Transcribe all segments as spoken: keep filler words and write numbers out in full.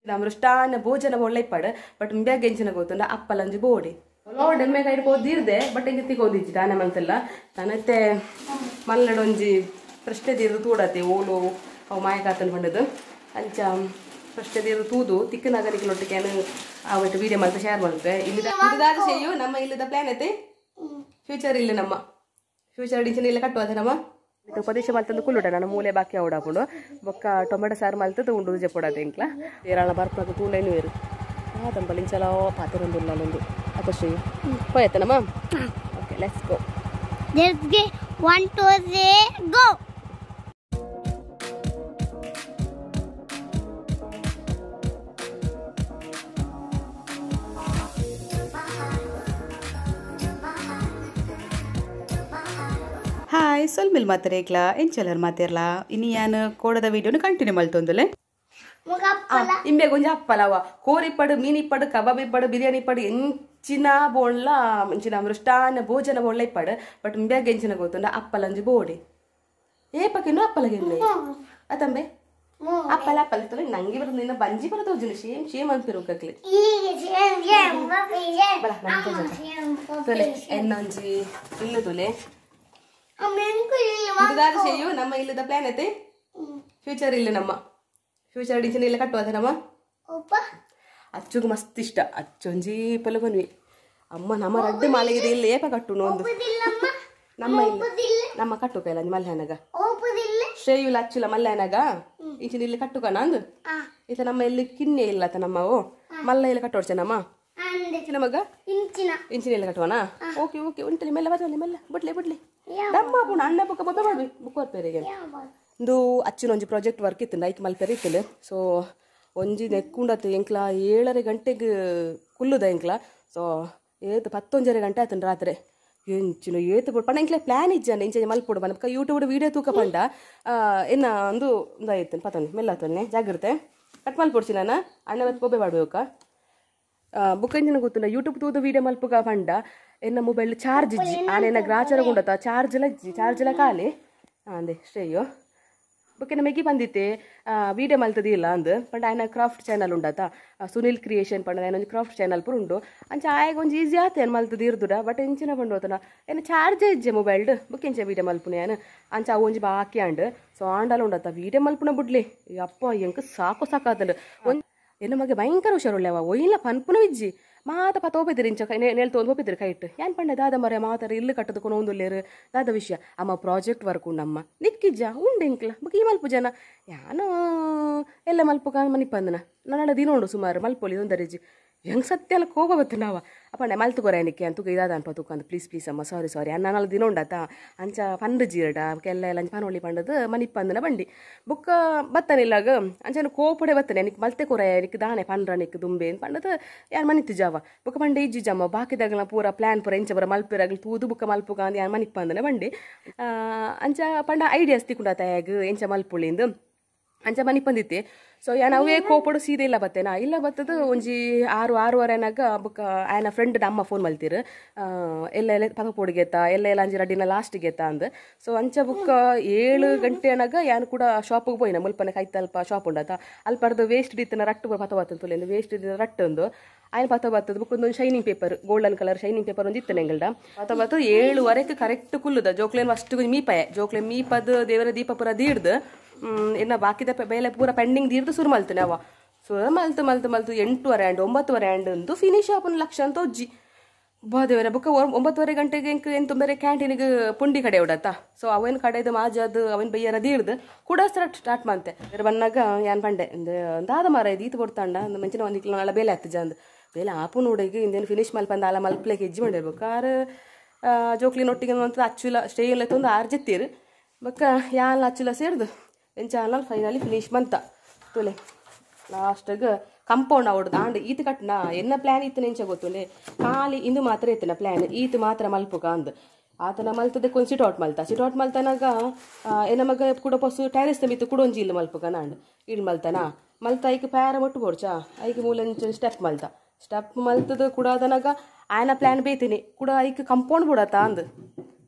ನಮ್ರಷ್ಟಾನ ಭೋಜನ ಒಳ್ಳೆ ಪಡ ಬಟ್ ಬ್ಯಾಗ್ ಎಂಚಿನ ಗೊತ್ತುಂಡ ಅಪ್ಪಲಂಜಿ ಬೋಡಿ ಲೋಡ್ ಎಮ್ಮೆ ಕೈ ಓದಿರ್ದೆ ಬಟ್ ಹಿಂಗೆ ತಿಗೋದಿಚ್ಚಿ ತಾನೆ ಮಂತಲ್ಲ ತಾನತ್ತೆ ಮಲ್ಲಡೊಂಜಿ ಪ್ರಶ್ನೆ ತೀರ್ದು ತೂಡತ್ತೆ ಓಲು ಅವು ಮಾಯಕಾತನ್ ಬಂಡದು ಅಂಚ ಪ್ರಶ್ನೆ ತೀರ್ದು ತೂದು ತಿಕ್ಕನಾಗಲಿಕ್ಕೆ ಅವತ್ತು ವಿಡಿಯೋ ಮಾಡ್ತಾ ಶೇರ್ ಮಾಡ್ತೆ ಇಲ್ಲಿದ ಇದಾದ ಸೇಯು ನಮ್ಮ ಇಲ್ಲದ ಪ್ಲಾನ್ ಐತೆ ಫ್ಯೂಚರ್ ಇಲ್ಲ ನಮ್ಮ ಫ್ಯೂಚರ್ ಡಿಂಚಿನ ಇಲ್ಲ ಕಟ್ಟುವ ನಮ್ಮ ಉಪದೇಶ ಮಲ್ತಂದು ಕುಲ್ಲುಟ ನಾನು ಮೂಲೆ ಬಾಕಿ ಅವಡಾಪುಡು ಬೊಕ್ಕ ಟೊಮೆಟೊ ಸಾರು ಮಲ್ತದ್ದು ಉಂಡು ರುಜೆ ಕೊಡೋದು ಇಂಕ್ಲ ಏರಾಳ ಬರ್ಪಾಗ ತೂಲೇನು ಏರು ಆ ತಂಪಲ್ಲಿ ಇಂಚಲ ಪಾತ್ರೊಂದು ಅಲ್ಲೊಂದು ಅದಷ್ಟು ಹೋಯ್ತನಮ್ಮ okay let's go let's go one two three go hi ಸ್ವಲ್ಪ ಮೇಲೆ ಮಾತಾಡೇಕ್ಲ ಎಂಚಲರ್ ಮಾತಾರಲ್ಲ ಇನ್ನು ನಾನು ಕೋಡದ ವಿಡಿಯೋನ ಕಂಟಿನ್ಯೂ ಮಾಡ್ತೊಂದಲೆ ಇಂಬೆ ಗೊಂಜ ಅಪ್ಪಲವ ಕೋರಿ ಪಡು ಮೀನಿ ಪಡು ಕಬಾಬಿ ಪಡು ಬಿರಿಯಾನಿ ಪಡು ಎಂಚಿನ ಬೋಣ್ಲ ಎಂಚಿನ ಮೃಷ್ಟಾನ ಭೋಜನ ಒಳ್ಳೆ ಪಡು ಬಟ್ ಇಂಬ್ಯಾಗ ಎಂಚಿನ ಗೊತ್ತುಂಡ ಅಪ್ಪಲಂಜಿ ಬೋಡಿ ಏ ಪಕ್ಕಿನ್ನು ಅಪ್ಪಲಗೆಲ್ಲ ಅತಂಬೆ ಅಪ್ಪಲ ಅಪ್ಪಲ ನಂಗೆ ಬರೋದು ನಿನ್ನ ಬಂಜಿ ಬರೋದು ಹೋಜುನು ಶೇಮ್ ಶೇಮ್ ಅಂತಿರೋಕಕ್ಲಿ ಎನ್ನೊಂಜಿ ಇಲ್ಲು ತುಲೆ ಇದಾದ ಸೇಯು ನಮ್ಮ ಇಲ್ಲದ ಪ್ಲಾನ್ ಐತೆ ಫ್ಯೂಚರ್ ಇಲ್ಲ ನಮ್ಮ ಫ್ಯೂಚರ್ ಡಿಂಚಿನ ಇಲ್ಲ ಕಟ್ಟುವ ನಮ್ಮ ಅಚ್ಚುಗೆ ಮಸ್ತ್ ಇಷ್ಟ ಅಚ್ಚೊಂಜಿ ಪಲ ಬನ್ವಿ ಅಮ್ಮ ನಮ್ಮ ರಡ್ಡು ಮಾಲೆಗಿದೆ ಇಲ್ಲಿ ಏಪ ಕಟ್ಟು ಒಂದು ನಮ್ಮ ಇಲ್ಲ ನಮ್ಮ ಕಟ್ಟು ಕೈಲ ಮಲ್ಯಾನಗ ಶ್ರೇಯುಲ ಅಚ್ಚುಲ ಮಲ್ಯಾನಗ ಇಂಚಿನ ಇಲ್ಲಿ ಕಟ್ಟುಕನ ಅಂದು ಈತ ನಮ್ಮ ಇಲ್ಲಿ ಕಿನ್ನೆ ಇಲ್ಲ ತ ನಮ್ಮವು ಮಲ್ಲ ಇಲ್ಲಿ ಕಟ್ಟೋಡ್ಚೆ ನಮ್ಮ ನಮಗ ಇಂಚಿನ ಇಲ್ಲ ಕಟ್ಟುವನಾ ಓಕೆ ಓಕೆ ಉಂಟಲಿ ಮೆಲ್ಲ ಬರಲಿ ಮೆಲ್ಲ ಬಿಡ್ಲಿ ಬಿಡ್ಲಿ ದಮ್ಮ ಪುಣ ಅಣ್ಣ ಬುಕ್ಕ ಬೊಬ್ಬೆ ಮಾಡ್ವಿ ಬುಕ್ ಓದ್ಪೇರಿಗೆ ಇಂದು ಅಚ್ಚಿನ ಒಂಜಿ ಪ್ರಾಜೆಕ್ಟ್ ವರ್ಕ್ ಇತ್ತು ನೈಕ್ ಮಲ್ಪೆರೆ ಇತ್ತಲು ಸೊ ಒಂಜಿ ನೆಕ್ಕೊಂಡತ್ತು ಎಂಕ್ಲ ಏಳರೆ ಗಂಟೆಗೆ ಕುಲ್ಲುದ ಎಂಕ್ಲ ಸೊ ಏತು ಪತ್ತೊಂಜರೆ ಗಂಟೆ ಆತನ ರಾತ್ರಿ ಎಂಚಿನ ಏತು ಬಿಡು ಪಂಡ ಎಂಕ್ಲೆ ಪ್ಲಾನ್ ಇಜ್ಜಾನೆ ಇಂಚೆ ಮಲ್ಪುಡು ಬನಕ ಯೂಟ್ಯೂಬ್ ವೀಡಿಯೋ ತೂಕ ಪಂಡ ಎನ್ನ ಒಂದು ಇದಾಯ್ತೇನೆ ಪತ್ತೊಂದು ಮೆಲ್ಲತ್ತೊನ್ನೆ ಜಾಗ್ರತೆ ಕಟ್ ಮಲ್ಪೊಡ್ಸಿ ನಾನು ಅಣ್ಣ ಮತ್ತೆ ಬೊಬ್ಬೆ ಮಾಡ್ಬೇಕ ಬುಕ್ ಎಂಜಿನ ಗೊತ್ತಿಲ್ಲ ಯೂಟ್ಯೂಬ್ ತೂದು ವೀಡಿಯೋ ಮಲ್ಪುಗ ಪಂಡ ಎನ್ನ ಮೊಬೈಲ್ ಚಾರ್ಜ್ ಇಜ್ಜಿ ಆನೆನ ಗ್ರಾಚಾರ ಗುಂಡತ ಚಾರ್ಜ್ ಎಲ್ಲ ಇಜ್ಜಿ ಚಾರ್ಜ್ ಎಲ್ಲ ಖಾಲಿ ಅಂದೆ ಶ್ರೇಯೋ ಬುಕ್ಕಿನ ಮೆಗಿ ಬಂದಿತ್ತೆ ವೀಡಿಯೋ ಮಲ್ತದಿಲ್ಲ ಅಂದು ಪಂಡ ಆಯ್ನ ಕ್ರಾಫ್ಟ್ ಚಾನಲ್ ಉಂಡತ ಸುನಿಲ್ ಕ್ರಿಯೇಷನ್ ಪಂಡ ಏನೊಂದು ಕ್ರಾಫ್ಟ್ ಚಾನಲ್ ಪುರ ಉಂಡು ಅಂಚ ಆಯ್ಗ ಒಂಜಿ ಈಸಿ ಆತ ಏನು ಮಲ್ತದ ಇರ್ದುಡ ಬಟ್ ಎಂಚಿನ ಬಂಡು ಹೋತನ ಏನು ಚಾರ್ಜೇ ಇಜ್ಜೆ ಮೊಬೈಲ್ಡ್ ಬುಕ್ ಎಂಚ ವೀಡಿಯೋ ಮಲ್ಪುನೆ ಏನು ಅಂಚ ಅವು ಒಂಜಿ ಬಾಕಿ ಅಂಡು ಸೊ ಆಂಡಲ್ಲ ಉಂಡತ ವೀಡಿಯೋ ಮಲ್ಪುನ ಬಿಡ್ಲಿ ಅಪ್ಪ ಎಂಕ ಸಾಕು ಸಾಕಾತಂಡು ಒಂದು ಏನು ಮಗೆ ಭಯಂಕರ ಹುಷಾರುಳ್ಳೆವ ಒಯ್ಲ ಪನ್ಪುನ ಇಜ್ಜಿ ಮಾತ ಪತ ಹೋಗಿದ್ರಿ ಇಂಚ ಕೈ ನೆಲ್ ತೊಗೊಂಡು ಹೋಗಿದ್ರಿ ಕೈ ಇಟ್ಟು ಏನು ಪಂಡೆ ದಾದ ಮರ ಮಾತಾರ ಇಲ್ಲಿ ಕಟ್ಟದಕೊಂಡು ಒಂದುಲ್ಲೇರು ದಾದ ವಿಷಯ ಅಮ್ಮ ಪ್ರಾಜೆಕ್ಟ್ ವರ್ಕ್ ಉಂಡಮ್ಮ ನಿಕ್ಕಿಜ್ಜ ಉಂಡು ಇಂಕ್ಲ ಬುಕ್ ಈ ಮಲ್ಪು ಜನ ಯಾನು ಎಲ್ಲ ಮಲ್ಪುಗ ಮನಿಪ್ಪಂದನ ನನ್ನ ದಿನ ಉಂಡು ಸುಮಾರು ಮಲ್ಪೊಲಿ ಒಂದರಿಜಿ ಹೆಂಗೆ ಸತ್ಯ ಎಲ್ಲ ಕೋಪ ಬತ್ತು ನಾವ ಅಪ್ಪಣ್ಣ ಮಲ್ತುಕೊರೆ ಅನಿಕೆ ಅಂತೂ ಇದಾದ ಅನ್ಪ ತುಕ್ಕಂದು ಪ್ಲೀಸ್ ಪ್ಲೀಸ್ ಅಮ್ಮ ಸಾರಿ ಸಾರಿ ಅನ್ನ ನಾಲ್ಕು ದಿನ ಉಂಡಾತ ಅಂಚ ಪಂಡು ಜೀರಡ ಕೆಲ್ಲ ಎಲ್ಲ ಪನೊಳ್ಳಿ ಪಂಡದು ಮನಿಪ್ಪಂದನ ಬಂಡಿ ಬುಕ್ಕ ಬತ್ತನಿಲ್ಲಾಗ ಅಂಚನ ಕೋಪಡೆ ಬತ್ತನೆ ನಿಕ್ ಮಲ್ತೆ ಕೊರೆ ನಿಕ್ ದಾಣೆ ಪಂಡ್ರ ನಿಕ್ ದುಂಬೆ ಅಂತ ಪಂಡದು ಯಾರು ಮನಿತ್ತು ಜಾವ ಬುಕ್ಕ ಪಂಡೆ ಇಜ್ಜಿ ಜಮ್ಮ ಬಾಕಿದಾಗಲ ಪೂರ ಪ್ಲಾನ್ ಪೂರ ಇಂಚ ಬರ ಮಲ್ಪಿರಾಗಲಿ ತೂದು ಬುಕ್ಕ ಮಲ್ಪುಗ ಅಂದು ಯಾರು ಮನಿಪ್ಪಂದನ ಬಂಡಿ ಅಂಚ ಪಂಡ ಐಡಿಯಾಸ್ ತಿಕ್ಕೊಂಡಾತ ಹೇಗೆ ಎಂಚ ಮಲ್ಪುಳಿಂದು ಅಂಚ ಮನಿಪ್ಪಂದಿತ್ತೆ ಸೊ ಯಾನ್ ಅವೇ ಕೋಪಡು ಸೀದೆ ಇಲ್ಲ ಬತ್ತೇನಾ ಇಲ್ಲ ಬತ್ತದು ಒಂಜಿ ಆರು ಆರೂವರೆನಾಗ ಬುಕ್ಕ ಆಯನ ಫ್ರೆಂಡ್ ಅಮ್ಮ ಫೋನ್ ಮಲ್ತಿರು ಎಲ್ಲ ಎಲ್ಲ ಪದ ಪೊಡಿಗೆತ್ತ ಎಲ್ಲ ಎಲ್ಲ ಅಂಜಿ ರಡ್ಡಿನ ಲಾಸ್ಟಿಗೆ ಎತ್ತ ಅಂದು ಸೊ ಅಂಚ ಬುಕ್ಕ ಏಳು ಗಂಟೆ ಅನಾಗ ಯಾನು ಕೂಡ ಶಾಪಿಗೆ ಹೋಯ್ನ ಮುಲ್ಪನೆ ಕೈತ ಅಲ್ಪ ಶಾಪ್ ಉಂಡತ ಅಲ್ಪರ್ದು ವೇಸ್ಟ್ ಇತ್ತಿನ ರಟ್ಟು ಪತ ಬತ್ತಂತುಲೆ ವೇಸ್ಟ್ ಇದ್ದ ರಟ್ಟೊಂದು ಆಯ್ನ ಪತ ಬತ್ತದ ಬುಕ್ ಒಂದೊಂದು shining paper golden colour shining paper ಒಂದು ಇತ್ತು ಎಂಗಲ್ಡ ಪತ ಬತ್ತು ಏಳುವರೆಗೆ ಕರೆಕ್ಟ್ ಕುಲ್ಲುದ ಜೋಕ್ಲೇನ್ ಅಷ್ಟು ಮೀಪಾಯ ಜೋಕ್ಲೇನ್ ಮೀಪದ ದೇವರ ದೀಪ ಪುರ ದೀಡ್ದು ಇನ್ನು ಬಾಕಿದ ಬೇಲೆ ಪೂರ ಪೆಂಡಿಂಗ್ ದೀರ್ದು ಸುರು ಮಲ್ತು ನಾವು ಸುರು ಮಲ್ತು ಮಲ್ತು ಮಲ್ತು ಎಂಟುವರೆ ಆ್ಯಂಡ್ ಒಂಬತ್ತುವರೆ ಆ್ಯಂಡ್ ಅಂತೂ ಫಿನಿಶ್ ಆಪನ್ ಲಕ್ಷ ಅಂತ ಒಜ್ಜಿ ಬಾದೇವರ ಬುಕ್ಕ ಒಂಬತ್ತುವರೆ ಗಂಟೆಗೆ ಎಂಕ್ ಏನು ತುಂಬರೆ ಕ್ಯಾಂಟೀನಿಗೆ ಪುಂಡಿ ಕಡೆ ಉಡತ್ತ ಸೊ ಅವನ ಕಡೆದು ಮಾಜದು ಅವನ ಬೈಯರ ದೀಡ್ದು ಕೂಡ ಸ್ಟಾರ್ಟ್ ಸ್ಟಾರ್ಟ್ ಮಾಡ್ತೆ ಬಂದಾಗ ಯಾನ್ ಬಂಡೆ ದಾದ ಮರ ಇದು ಈತು ಕೊಡ್ತಾಂಡ ಒಂದು ಮಂಚಿನ ಒಂದು ಕಿಲೋ ನಾಳೆ ಬೇಲೆ ಆಗ್ತದೆ ಅಂದು ಬೇಲೆ ಆಪುನ ಹುಡುಗಿ ಇಂದೇನು ಫಿನಿಶ್ ಮಲ್ಪಂದ ಅಲ್ಲ ಮಲ್ಪ್ಲೆಗೆ ಹೆಜ್ಜೆ ಮಾಡಿರ್ಬೇಕು ಆರು ಜೋಕ್ಲಿನೊಟ್ಟಿಗೆ ಅಂತ ಅಚ್ಚುಲ ಸ್ಟೇ ಇಲ್ಲ ತಂದು ಆರು ಜೆತ್ತೀರು ಬಕ್ಕ ಯಾನ್ ಅಚ್ಚುಲ ಸೇರ್ದು ಎಂಚಾಲ ಫೈನಲಿ ಫಿನಿಶ್ ಬಂತ ತುಲೆ ಲಾಸ್ಟಾಗ ಕಂಪೌಂಡ್ ಅವಡ್ದು ಆಂಡ್ ಈತ ಕಟ್ನ ಎನ್ನ ಪ್ಲ್ಯಾನ್ ಇತ್ತು ನೆಂಚ ಗೊತ್ತುಲೆ ಖಾಲಿ ಇಂದು ಮಾತ್ರ ಇತ್ತನ ಪ್ಲ್ಯಾನ್ ಈತ ಮಾತ್ರ ಮಲ್ಪುಗ ಅಂದು ಆತನ ಮಲ್ತದಕ್ಕೆ ಒಂದು ಸಿಟ್ ಔಟ್ ಮಲ್ತ ಸಿಟ್ ಔಟ್ ಮಲ್ತನಾಗ ಏನ ಮಗ ಕೂಡ ಪಸು ಟ್ಯಾರಿಸ್ ತಮಿತ್ತು ಕೂಡ ಒಂಜಿ ಇಲ್ಲ ಮಲ್ಪುಗ ನಾಂಡು ಇಳ್ ಮಲ್ತನ ಮಲ್ತ ಐಕೆ ಪ್ಯಾರ ಮುಟ್ಟು ಬೋಡ್ಚಾ ಐಕೆ ಮೂಲ ಸ್ಟೆಪ್ ಮಲ್ತ ಸ್ಟೆಪ್ ಮಲ್ತದ ಕೂಡ ಅದನಾಗ ಆಯನ ಪ್ಲ್ಯಾನ್ ಬೇತೀನಿ ಕೂಡ ಐಕೆ ಕಂಪೌಂಡ್ ಬಿಡತ್ತ ಅಂದು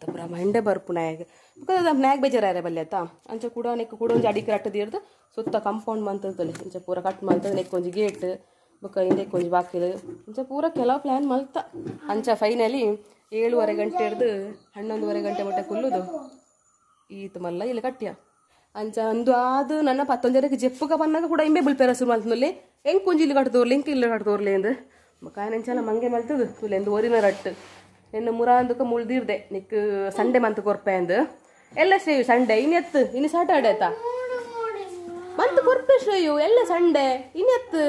ಆತ ಪುರ ಮಂಡೆ ಬರ್ಪು ನಾಯಾಗ ಬಿಕಾಸ್ ನಾಯಾಗ ಬೇಜಾರ ಬಲ್ಲೆ ಆತ ಅಂಚ ಕೂಡ ನೆಕ್ ಕೂಡ ಒಂಜಿ ಅಡಿಕೆ ಅಟ್ಟದಿರ್ದು ಸುತ್ತ ಕಾಂಪೌಂಡ್ ಮಂತದಲ್ಲಿ ಇಂಚ ಪೂರ ಕಟ್ ಮಂತದ ನೆಕ್ ಒಂಜಿ ಗೇಟ್ ಬೊಕ್ಕ ಹಿಂದಕ್ಕೆ ಒಂಜಿ ಬಾಕಿಲು ಇಂಚ ಪೂರ ಕೆಲವು ಪ್ಲ್ಯಾನ್ ಮಲ್ತ ಅಂಚ ಫೈನಲಿ ಏಳುವರೆ ಗಂಟೆ ಹಿಡ್ದು ಹನ್ನೊಂದುವರೆ ಗಂಟೆ ಮಟ್ಟ ಕುಲ್ಲುದು ಈತ ಮಲ್ಲ ಇಲ್ಲಿ ಕಟ್ಟ್ಯ ಅಂಚ ಅಂದು ಆದು ನನ್ನ ಪತ್ತೊಂದು ಜನಕ್ಕೆ ಜೆಪ್ಪುಗ ಬನ್ನಾಗ ಕೂಡ ಇಂಬೆ ಬುಲ್ಪೇರ ಶುರು ಮಲ್ತನಲ್ಲಿ ಹೆಂಗೆ ಕುಂಜಿ ಇಲ್ಲಿ ಕಟ್ತೋರ್ಲಿ ಇಂಕ ಇಲ್ಲಿ ಕಟ್ತೋರ್ಲಿ ಎಂದು ಕಾಯನಂಚಲ ಮಂಗೆ ಮಲ್ತದು ತುಲೆ ಎಂದು ಒರಿನ ರಟ್ಟು ನಿನ್ನ ಮುರಾಂದಕ್ಕೆ ಮುಳ್ದಿರ್ದೆ ನಿಕ್ ಸಂಡೆ ಮಂತ್ ಕೊರ್ಪೆ ಅಂದು ಎಲ್ಲ ಶ್ರೇಯು ಸಂಡೆ ಇನ್ನೆತ್ತು ಇನ್ನು ಸಾಟರ್ಡೆ ಆಯ್ತಾ ಮಂತ್ ಕೊರ್ಪೆ ಶ್ರೇಯು ಎಲ್ಲ ಸಂಡೆ ಇನ್ನೆತ್ತು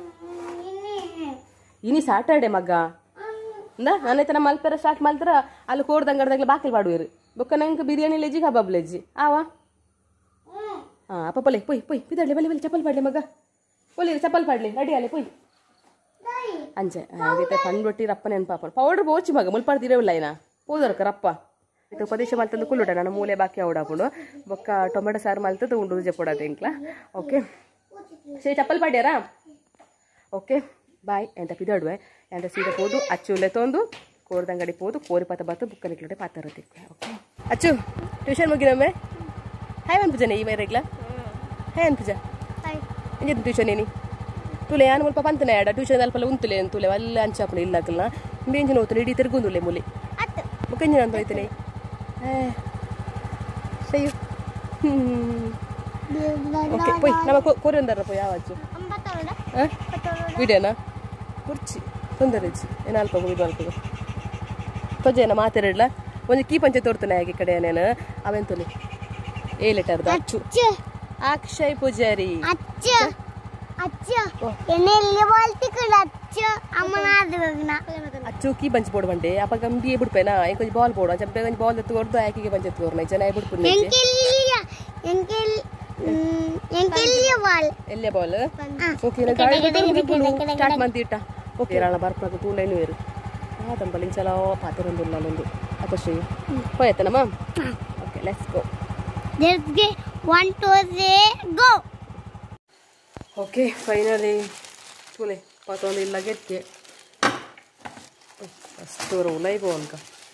ಇನಿ ಸಾಟರ್ಡೆ ಮಗ್ಗ ಅಂದ ನನ್ನ ಹತ್ರ ಮಲ್ಪೆರ ಸ್ಟಾರ್ಟ್ ಮಲ್ತರ ಅಲ್ಲಿ ಕೋಡ್ದಂಗಡ್ದಾಗ್ಲಿ ಬಾಕಿಲ್ ಪಾಡುವಿರು ಬೊಕ್ಕ ನಂಗೆ ಬಿರಿಯಾನಿ ಲೆಜ್ಜಿ ಕಬಾಬ್ ಲೆಜ್ಜಿ ಆವಾ ಹಾಂ ಅಪ್ಪ ಪೊಲೆ ಪೊಯ್ ಪೊಯ್ ಬಿದ್ದಾಡ್ಲಿ ಬಲಿ ಬಲಿ ಚಪ್ಪಲ್ ಪಾಡ್ಲಿ ಮಗ ಪೊಲಿ ಚಪ್ಪಲ್ ಪಾಡ್ಲಿ ರೆಡಿ ಅಲ್ಲಿ ಪೊಯ್ ಅಂಚೆ ಹಾಗೈತೆ ಪಂಡ್ ರೊಟ್ಟಿ ರಪ್ಪ ನೆನಪಾಪ ಪೌಡರ್ ಬೋಚಿ ಮಗ ಮುಲ್ಪಾಡ್ದಿರವಿಲ್ಲ ಏನ ಹೋದರ್ಕ ರಪ್ಪ ಇದು ಪದೇಶ ಮಲ್ತಂದು ಕುಲ್ಲುಟ ನಾನು ಮೂಲೆ ಬಾಕಿ ಅವಡಾಪುಡು ಬೊಕ್ಕ ಟೊಮೆಟೊ ಸಾರು ಮಲ್ತದ್ದು ಉಂಡು ರುಜೆ ಕೊಡೋದು ಇಂಕ್ಲ ಓಕೆ ಸರಿ ಚಪ್ಪಲ್ ಪಾಡ್ಯಾರಾ ಓಕೆ ಬಾಯ್ ಎಂತ ಪಿದಾಡುವೆ ಎಂತ ಸೀರೆ ಹೋದು ಅಚ್ಚುಲೆ ತೊಂದು ಕೋರ್ದಂಗಡಿ ಹೋದು ಕೋರಿ ಪಾತ ಬತ್ತು ಬುಕ್ಕ ನಿಕ್ಲಡೆ ಪಾತ ಇರುತ್ತೆ ಓಕೆ ಅಚ್ಚು ಟ್ಯೂಷನ್ ಮುಗಿನೊಮ್ಮೆ ಹಾಯ್ ಅನ್ಪುಜನೆ ಈ ವೈರೆಗ್ಲ ಹಾಯ್ ಅನ್ಪುಜ ಎಂಜೆ ಟ್ಯೂಷನ್ ಏನಿ ತುಲೆ ನಾನು ಮುಲ್ಪ ಪಂತನೆ ಆಡ ಟ್ಯೂಷನ್ ಅಲ್ಪಲ್ಲ ಉಂತುಲೆ ಅಂತುಲೆ ಅಲ್ಲ ಅಂಚಾಪುಣ ಇಲ್ಲ ಕಲ್ಲ ಬೇಂಜಿನ ಹೋಗ್ತಾನೆ ಇಡೀ ತಿರ್ಗುಂದುಲೆ ಮೂಲಿ ಮುಖಂಜಿನ ಅಂತ ಹೋಯ್ತಾನೆ ಸಯ್ಯು ಓಕೆ ಪೊಯ್ ನಮ್ಮ ಕೋರಿ ಒಂದಾರ ಪೊಯ್ ಯಾವ ಅಚ್ಚು ಹಾಂ ವಿಡಿಯೋನಾ ಕುರ್ಚಿ ತೊಂದರೆ ಇಚ್ಚಿ ಏನು ಅಲ್ಪ ಇದು ಅಲ್ಪ ತೊಜೇನ ಮಾತಾಡಲ್ಲ ಒಂದು ಕೀ ಪಂಚೆ ತೋರ್ತಾನೆ ಹಾಗೆ ಕಡೆ ನಾನು ಅವೆನ್ ತೊಲೆ ಏ ಲೆಟರ್ದ ಅಚ್ಚು ಅಕ್ಷಯ್ ಪೂಜಾರಿ ಅಚ್ಚು ಕೀ ಬಂಚ್ ಬೋಡ್ ಬಂಡೆ ಅಪ್ಪ ಗಂಬಿ ಬಿಡ್ಪೇನಾ ಕೊಂಚ ಬಾಲ್ ಬೋಡ ಜಬ್ಬೆ ಕೊಂಚ ಬಾಲ್ ತೋರ್ದು ಆಕಿಗೆ ಬಂಚೆ ತೋರ್ನ ಜನ ಬಿಡ್ಪು ಎಲ್ಲೇ ಬಾಲ್ ಓಕೆ ಸ್ಟಾರ್ಟ್ ಮಂತಿಟ್ಟ ಓಕೆ ರಾಳ ಬರ್ಪಾಗ ತೂಲೇನು ಇರು ತಂಬಲ್ಲಿ ಚಲೋ ಪಾತಿರೊಂದಿಲ್ಲ ಅಲ್ಲೊಂದು ಅಪ್ಪ ಶ್ರೀ ಹೋಯ್ತನಮ್ಮ okay let's go One, two, three, go! Okay finally ತುಲೆ ಪತ್ತೊಂದು ಇಲ್ಲ ಗೆಕ್ಕೆ ಅಷ್ಟು ರೋಲೈಗೋ ಅನ್ಕ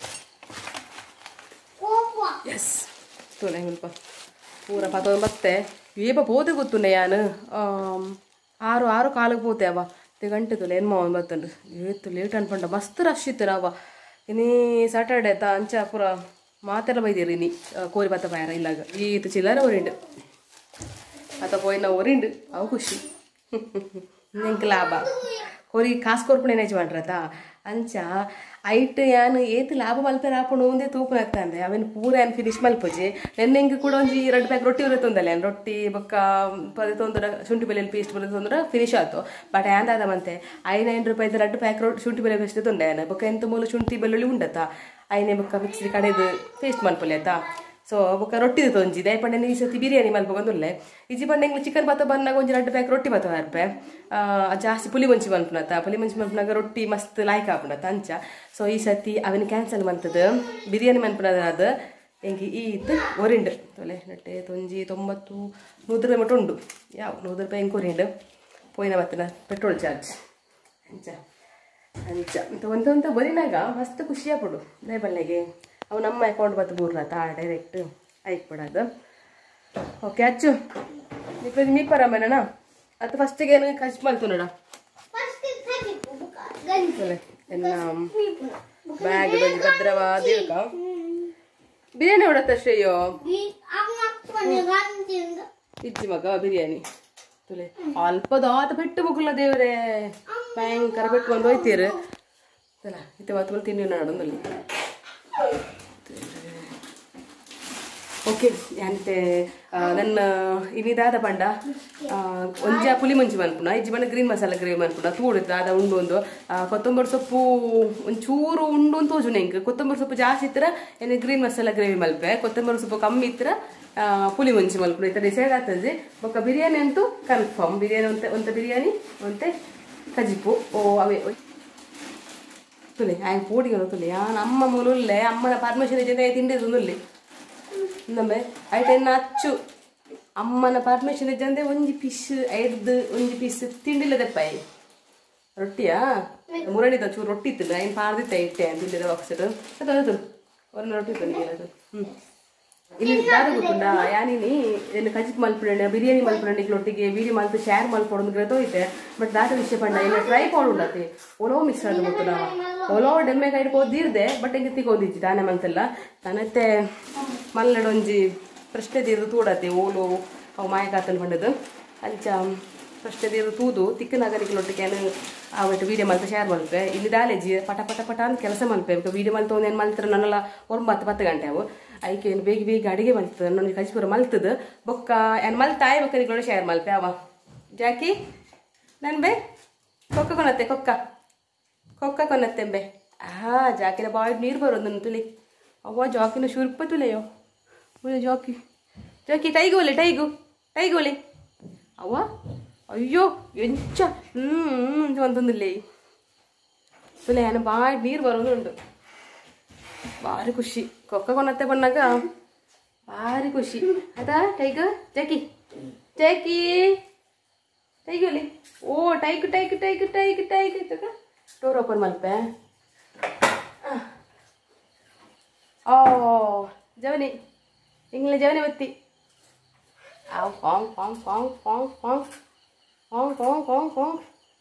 ಎಸ್ ತುಲೆ ಸ್ವಲ್ಪ ಪೂರ ಪತ್ತೊಂದು ಮತ್ತೆ ಏಪ ಪೋತೆ ಗೊತ್ತುನೆ ಯಾನು ಆರು ಆರು ಕಾಲಿಗೆ ಪೋತೆ ಅವ ಗಂಟೆ ತುಲೆ ಏನು ಮಾವನ್ ಬತ್ತಂಡು ಏತು ಲೇಟ್ ಅನ್ಪಂಡ ಮಸ್ತ್ ರಶ್ ಇತ್ತು ನಾವ ಇನ್ನೀ ಸಾಟರ್ಡೆ ತ ಅಂಚ ಪೂರ ಮಾತೆಲ್ಲ ಬೈದಿರಿ ನೀ ಕೋರಿ ಬತ್ತ ಪಾಯರ ಇಲ್ಲಾಗ ಈತ ಚಿಲ್ಲರ ಒರಿಂಡು ಅತ್ತ ಪೋಯಿನ ಒರಿಂಡು ಅವು ಖುಷಿ ನಿಂಗೆ ಲಾಭ ಕೋರಿ ಕಾಸು ಕೊರ್ಪಣೆ ನೆಜ್ ಮಾಡ್ರತ ಅಂಚ ಐಟ್ ಯಾನು ಏತು ಲಾಭ ಮಲ್ಪೆರ ಹಾಕೊಂಡು ಒಂದೇ ತೂಪು ಆಗ್ತಂದೆ ಅವೇನು ಪೂರ ಏನು ಫಿನಿಶ್ ಮಲ್ಪೋಜಿ ನೆನ್ನೆಂಗೆ ಕೂಡ ಒಂಜಿ ಎರಡು ಪ್ಯಾಕ್ ರೊಟ್ಟಿ ಉರೆ ತೊಂದಲ್ಲ ಏನು ರೊಟ್ಟಿ ಬೊಕ್ಕ ಪದೇ ತೊಂದ್ರೆ ಶುಂಠಿ ಬೆಳ್ಳುಳ್ಳಿ ಪೇಸ್ಟ್ ಬರೋದು ತೊಂದ್ರೆ ಫಿನಿಶ್ ಆಯ್ತು ಬಟ್ ಯಾಂದಾದ ಮಂತೆ ಐನೈನು ರೂಪಾಯಿದು ಎರಡು ಪ್ಯಾಕ್ ರೊಟ್ಟಿ ಶುಂಠಿ ಬೆಳ್ಳುಳ್ಳಿ ಪೇಸ್ಟ್ ತೊಂಡೆ ಏನು ಬೊಕ್ಕ ಎಂತ ಮೂಲ ಶುಂಠಿ ಬೆಳ್ಳುಳ್ಳಿ ಉಂಡತ್ತ ಐನೇ ಬೊಕ್ಕ ಮಿಕ್ಸಿ ಕಡೆದು ಪೇಸ್ಟ್ ಮಲ್ಪೊಲೆ ಆಯ್ತಾ ಸೊ ಬೊಕ್ಕ ರೊಟ್ಟಿದು ತೊಂಜಿ ದಯ ಪಂಡೆ ಈ ಸತಿ ಬಿರಿಯಾನಿ ಮಲ್ಪೊಂದುಲ್ಲೆ ಇಜಿ ಪಂಡೆ ಚಿಕನ್ ಬತ್ತ ಬಂದಾಗ ಒಂಜಿ ಎರಡು ಪ್ಯಾಕ್ ರೊಟ್ಟಿ ಬತ್ತ ಹರ್ಪೆ ಜಾಸ್ತಿ ಪುಲಿ ಮುಂಚಿ ಮಲ್ಪನತ್ತ ಪುಲಿ ಮುಂಚಿ ಮಲ್ಪನಾಗ ರೊಟ್ಟಿ ಮಸ್ತ್ ಲಾಯ್ಕ್ ಹಾಪುನತ್ತ ಅಂಚ ಸೊ ಈ ಸತಿ ಅವನು ಕ್ಯಾನ್ಸಲ್ ಮಂತದ ಬಿರಿಯಾನಿ ಮಲ್ಪನದ ಅದು ಹೆಂಗೆ ಈತ್ ಒರಿಂಡು ತೊಲೆ ನಟ್ಟೆ ತೊಂಜಿ ತೊಂಬತ್ತು ನೂರು ರೂಪಾಯಿ ಮಟ್ಟ ಉಂಡು ಯಾವ ನೂರು ರೂಪಾಯಿ ಹೆಂಗೆ ಒರಿಂಡು ಪೋಯಿನ ಬತ್ತನ ಪೆಟ್ರೋಲ್ ಚಾರ್ಜ್ ಅಂಚ ಅಂಚ ಅಂತ ಒಂದು ಅಂತ ಬರೀನಾಗ ಮಸ್ತ್ ಖುಷಿ ಆಗ್ಬಿಡು ದಯಬಲ್ಲೆಗೆ ಅವು ನಮ್ಮ ಅಕೌಂಟ್ ಬತ್ತು ಬೂರ್ರತ್ತ ಡೈರೆಕ್ಟ್ ಆಯ್ಕೊಡೋದು ಓಕೆ ಅಚ್ಚು ನೀವು ಮೀಪರಮ್ಮನ ಅದು ಫಸ್ಟಿಗೆ ಏನು ಖರ್ಚು ಮಾಡ್ತು ನೋಡ ಎಲ್ಲ ಬ್ಯಾಗ್ ಭದ್ರವಾದ ಬಿರಿಯಾನಿ ಹೊಡತ್ತ ಶ್ರೇಯೋ ಇಜ್ಜಿ ಮಗ ಬಿರಿಯಾನಿ ತುಲೆ ಅಲ್ಪದಾತ ಪೆಟ್ಟು ಮುಗುಲ್ಲ ದೇವ್ರೆ ಭಯಂಕರ ಪೆಟ್ಕೊಂಡು ಹೋಯ್ತೀರು ಅಲ್ಲ ಇತ್ತೆ ಮಾತು ತಿಂಡಿ ನಾಡೊಂದಲ್ಲಿ ಓಕೆ ಅಂತೆ ನನ್ನ ಇನ್ನಿದಾದ ಪಂಡ ಒಂಜ ಪುಲಿ ಮುಂಚಿ ಮನ್ಪುನ ಇಜ್ಜಿ ಬಣ್ಣ ಗ್ರೀನ್ ಮಸಾಲ ಗ್ರೇವಿ ಮನ್ಪುನ ತೂಡಿತ್ತು ಅದ ಉಂಡು ಒಂದು ಕೊತ್ತಂಬರಿ ಸೊಪ್ಪು ಒಂಚೂರು ಉಂಡು ಅಂತ ತೋಜು ನೆಂಗೆ ಕೊತ್ತಂಬರಿ ಸೊಪ್ಪು ಜಾಸ್ತಿ ಇತ್ತರ ಏನು ಗ್ರೀನ್ ಮಸಾಲ ಗ್ರೇವಿ ಮಲ್ಪೆ ಕೊತ್ತಂಬರಿ ಸೊಪ್ಪು ಕಮ್ಮಿ ಇತ್ತರ ಪುಲಿ ಮುಂಚಿ ಮಲ್ಪುನ ಈ ಥರ ಡಿಸೈಡ್ ಆಗ್ತದೆ ಬೊಕ್ಕ ಬಿರಿಯಾನಿ ಅಂತೂ ಕನ್ಫರ್ಮ್ ಬಿರಿಯಾನಿ ಒಂತೆ ಒಂತ ಬಿರಿಯಾನಿ ಒಂತೆ ಕಜಿಪು ಓ ಅವೇ ತುಲೆ ಆಯ್ತು ಪೋಡಿಗಳು ತುಲೆ ಯಾನ್ ಅಮ್ಮ ಮೂಲುಲ್ಲೆ ಅಮ್ಮನ ಪರ್ಮಿಷನ್ ಜೊತೆ ತಿಂಡಿದ್ದು ನುಲ್ಲಿ ನಮ್ಮೆ ಐಟೆನ್ನ ಅಚ್ಚು ಅಮ್ಮನ ಪರ್ಮಿಷನ್ ಇದ್ದಂದೆ ಒಂಜಿ ಪೀಸ್ ಐಡ್ದು ಒಂಜಿ ಪೀಸ್ ತಿಂಡಿಲ್ಲ ದೆಪ್ಪಾಯಿ ರೊಟ್ಟಿಯಾ ಮುರಣಿದ ಚೂರು ರೊಟ್ಟಿ ಇತ್ತಿಲ್ಲ ಏನು ಪಾರ್ದಿತ್ತ ಇಟ್ಟೆ ತಿಂಡಿದ ಬಾಕ್ಸರು ಅದು ಒಂದು ರೊಟ್ಟಿ ತಂದಿಲ್ಲ ಅದು ಹ್ಞೂ ಇಲ್ಲಿ ದಾದ ಗೊತ್ತುಂಡ ಯಾನಿನಿ ಏನು ಕಜಿಪ್ ಮಲ್ಪುಂಡೆ ಬಿರಿಯಾನಿ ಮಲ್ಪುಂಡೆ ಒಟ್ಟಿಗೆ ವೀಡಿಯೋ ಮಲ್ತು ಶೇರ್ ಮಲ್ಪೊಡು ಗ್ರತೋಯ್ತೆ ಬಟ್ ದಾದ ವಿಷಯ ಪಂಡ ಇಲ್ಲ ಟ್ರೈ ಮಾಡೋಡತ್ತೆ ಒಲೋ ಮಿಕ್ಸ್ ಆದ ಗೊತ್ತು ನಾವು ಒಲೋ ಡೆಮ್ಮೆ ಕೈಡ್ ಹೋದಿರ್ದೆ ಬಟ್ ಹಿಂಗೆ ತಿಗೋದಿಚ್ಚಿ ತಾನೆ ಮನ್ಸಲ್ಲ ತಾನತ್ತೆ ಮಲ್ಲಡೊಂಜಿ ಪ್ರಶ್ನೆ ತೀರ್ದು ತೂಡತ್ತೆ ಓಲು ಅವು ಮಾಯಕಾತನ್ ಪಂಡದು ಅಂಚ ಪ್ರಶ್ನೆ ತೀರ್ದು ತೂದು ತಿಕ್ಕನಾಗಲಿಕ್ಕೆ ಅವಟ್ಟು ವೀಡಿಯೋ ಮಲ್ತು ಶೇರ್ ಮಲ್ಪೆ ಇಲ್ಲಿ ದಾಲೇಜಿ ಪಟ ಪಟ ಪಟ ಅಂತ ಕೆಲಸ ಮಲ್ಪೆ ವೀಡಿಯೋ ಮಲ್ತು ಏನು ಮಲ್ತಾರೆ ನನ್ನೆಲ್ಲ ಒಂಬತ್ತು ಪತ್ತು ಗಂಟೆ ಅವು ಐಕೆ ಏನು ಬೇಗ ಬೇಗ ಅಡಿಗೆ ಮಲ್ತದ ನನಗೆ ಕಜಿಪುರ ಮಲ್ತದ ಬೊಕ್ಕ ಏನು ಮಲ್ತಾಯಿ ಬೊಕ್ಕರಿಗಳು ಶೇರ್ ಮಲ್ಪೆ ಅವ ಜಾಕಿ ನನ್ ಬೇ ಕೊಕ್ಕ ಕೊನತ್ತೆ ಕೊಕ್ಕ ಕೊಕ್ಕ ಕೊನತ್ತೆ ಬೇ ಹಾ ಜಾಕಿನ ಬಾಯ್ ನೀರು ಬರೋದು ನನ್ನ ತುಳಿ ಅವ್ವ ಜಾಕಿನ ಶುರ್ಪ ತುಲೆಯೋ ಒಳ್ಳೆ ಜಾಕಿ ಜಾಕಿ ಟೈಗು ಒಲೆ ಟೈಗು ಟೈಗು ಒಲೆ ಅವ್ವ ಅಯ್ಯೋ ಎಂಚ ಹ್ಞೂ ಅಂತಂದಿಲ್ಲ ತುಲೆ ಏನು ಬಾಯ್ ನೀರು ಬರೋದು ಉಂಟು ಭಾರಿ ಖುಷಿ ಕೊಕ್ಕ ಕೊನತ್ತೆ ಬಂದಾಗ ಭಾರಿ ಖುಷಿ ಆಯ್ತಾ ಟೈಗು ಜಾಕಿ ಜಾಕಿ ಟೈಗು ಅಲ್ಲಿ ಓ ಟೈಗು ಟೈಗು ಟೈಗು ಟೈಗು ಟೈಗು ತಗ ಡೋರ್ ಓಪನ್ ಮಲ್ಪೆ ಓ ಜವನಿ ಇಂಗ್ಲೆ ಜವನಿ ಬತ್ತಿ ಆವ್ ಕಾಂಗ್ ಕಾಂಗ್ ಕಾಂಗ್ ಕಾಂಗ್ ಕಾಂಗ್ ಕಾಂಗ್ ಕಾಂಗ್ ಕಾಂಗ್ ಕಾಂಗ್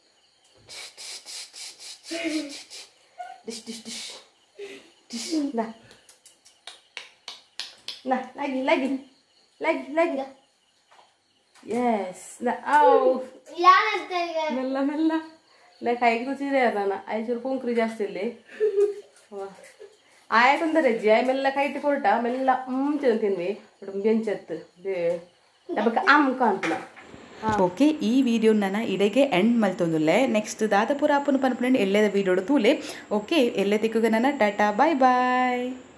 ಡಿಶ್ ಡಿಶ್ ಡಿಶ್ Na. Na, lagi, lagi. Lagi, lagi. Yes. Na, oh. Mella, mella. Na, kaigi kuchide arana. Ay churu punkri jaasti illi. Ay kondare ji. Ay mella kaiti porta. Mella um chantinvi. But benchette. De. Dabaka am kantuna. Okay ಈ video ನನ್ನ ಇಡೆಗೆ end ಮಲ್ತೊಂದುಲ್ಲೆ next ದಾದಪುರ ಅಪ್ಪನ ಪನ್ಪುಂಡು ಎಲ್ಲೆದ ವಿಡಿಯೋಡು ತೂಲೆ okay ಎಲ್ಲೆ ತಿಕ್ಕುಗ ನನ್ನ ಟಾಟಾ ಬಾಯ್ ಬಾಯ್